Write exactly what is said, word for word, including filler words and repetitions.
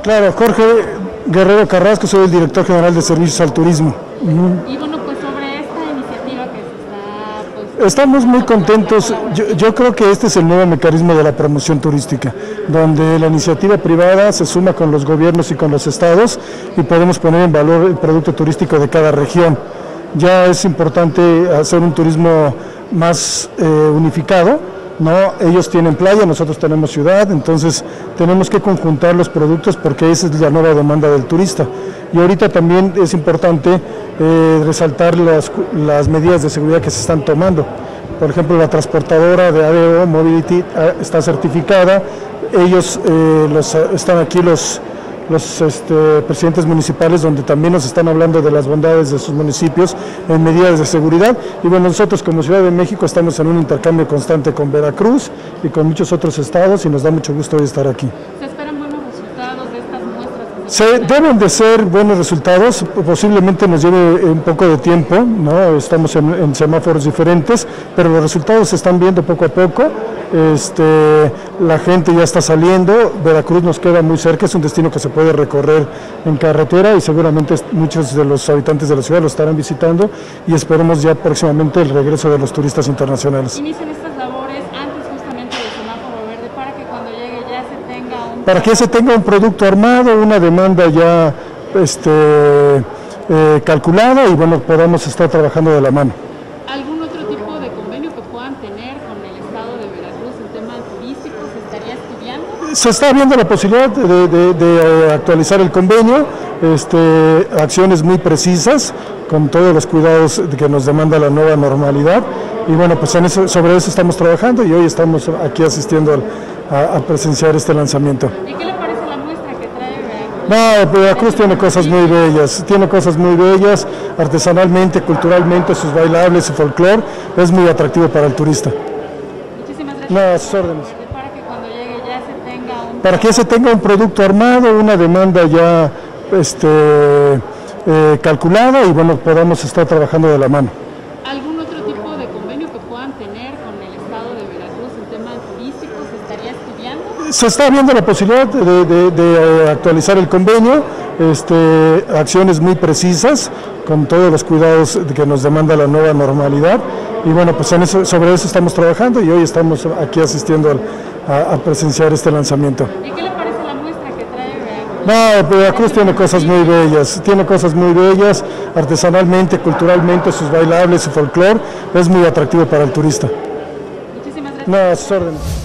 Claro, Jorge Guerrero Carrasco, soy el director general de Servicios al Turismo. Uh-huh. Y bueno, pues sobre esta iniciativa que se está... Pues, Estamos muy contentos. Yo, yo creo que este es el nuevo mecanismo de la promoción turística, donde la iniciativa privada se suma con los gobiernos y con los estados y podemos poner en valor el producto turístico de cada región. Ya es importante hacer un turismo más eh, unificado, ¿no? Ellos tienen playa, nosotros tenemos ciudad, entonces tenemos que conjuntar los productos porque esa es la nueva demanda del turista. Y ahorita también es importante eh, resaltar las, las medidas de seguridad que se están tomando. Por ejemplo, la transportadora de A D O Mobility está certificada, ellos eh, los, están aquí los... los este, presidentes municipales, donde también nos están hablando de las bondades de sus municipios en medidas de seguridad. Y bueno, nosotros como Ciudad de México estamos en un intercambio constante con Veracruz y con muchos otros estados y nos da mucho gusto hoy estar aquí. ¿Se esperan buenos resultados de estas muestras? Se deben de ser buenos resultados, posiblemente nos lleve un poco de tiempo, ¿no? Estamos en, en semáforos diferentes, pero los resultados se están viendo poco a poco. Este, la gente ya está saliendo, Veracruz nos queda muy cerca, es un destino que se puede recorrer en carretera y seguramente muchos de los habitantes de la ciudad lo estarán visitando y esperemos ya próximamente el regreso de los turistas internacionales. Inician estas labores antes justamente del semáforo verde para que cuando llegue ya se tenga un... Para que se tenga un producto armado, una demanda ya este, eh, calculada y bueno, podamos estar trabajando de la mano. ¿Algún otro tipo de convenio que puedan tener con el estado de Veracruz en temas turísticos? ¿Se estaría estudiando? Se está viendo la posibilidad de, de, de actualizar el convenio, este, acciones muy precisas, con todos los cuidados que nos demanda la nueva normalidad. Y bueno, pues en eso, sobre eso estamos trabajando y hoy estamos aquí asistiendo al, a, a presenciar este lanzamiento. ¿Y qué le parece la muestra que trae Veracruz? No, Veracruz tiene cosas muy bellas, tiene cosas muy bellas, artesanalmente, culturalmente, sus bailables, su folclore, es muy atractivo para el turista. Muchísimas gracias. No, a sus órdenes. Para que cuando llegue ya se tenga un... Para que se tenga un producto armado, una demanda ya este, eh, calculada y bueno, podamos estar trabajando de la mano. ¿Algún otro tipo de convenio que puedan tener con el estado de Veracruz en temas turísticos? ¿Se estaría estudiando? Se está viendo la posibilidad de, de, de actualizar el convenio, este, acciones muy precisas, con todos los cuidados que nos demanda la nueva normalidad. Y bueno, pues en eso, sobre eso estamos trabajando y hoy estamos aquí asistiendo al, a, a presenciar este lanzamiento. ¿Y qué le parece la muestra que trae Veracruz? No, Veracruz tiene cosas muy bellas, tiene cosas muy bellas, artesanalmente, culturalmente, sus bailables, su folclore, es muy atractivo para el turista. Muchísimas gracias. No, a sus órdenes.